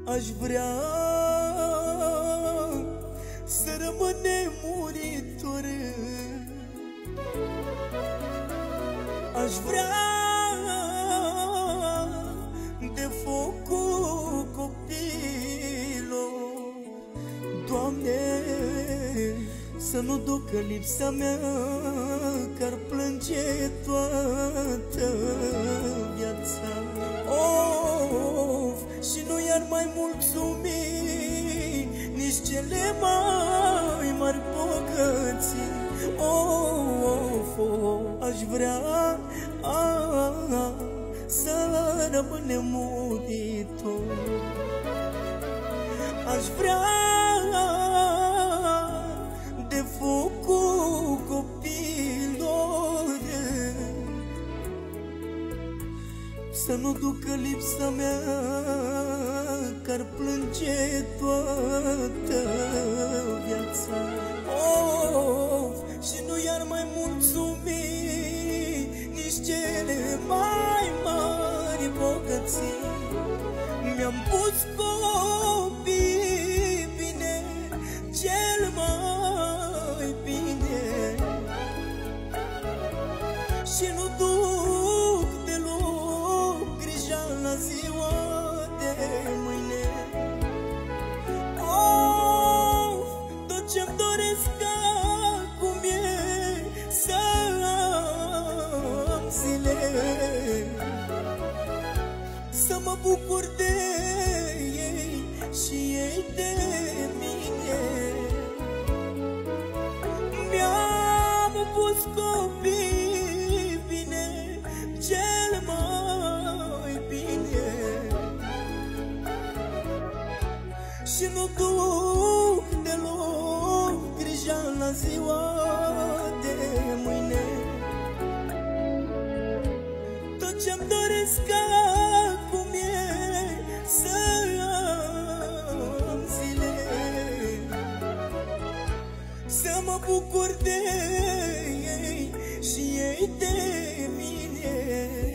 Aș vrea să rămânem muritori. Aș vrea de focul copilor, Doamne, să nu ducă lipsa mea, că-ar plânge toată viața. Of, și nu i-ar mai mulțumi nici cele mai mari bogății. Of, aș vrea să rămânem muritori. Aș vrea de focul copilor, să nu ducă lipsa mea, că-ar plânge toată viața. Of, și nu i-ar mai mulțumi nici cele mai mari bogății. Mi-am pus copii bine, cel mai bine, și nu duc deloc grija la ziua de mâine. Oh, tot ce-mi doresc acum e să am zile, să mă bucur de ei și ei de mine. Mi-am pus copii bine, cel mai bine, și nu duc deloc grija la ziua de mâine. Tot ce-mi doresc acum e să am zile, să mă bucur de ei și ei de mine.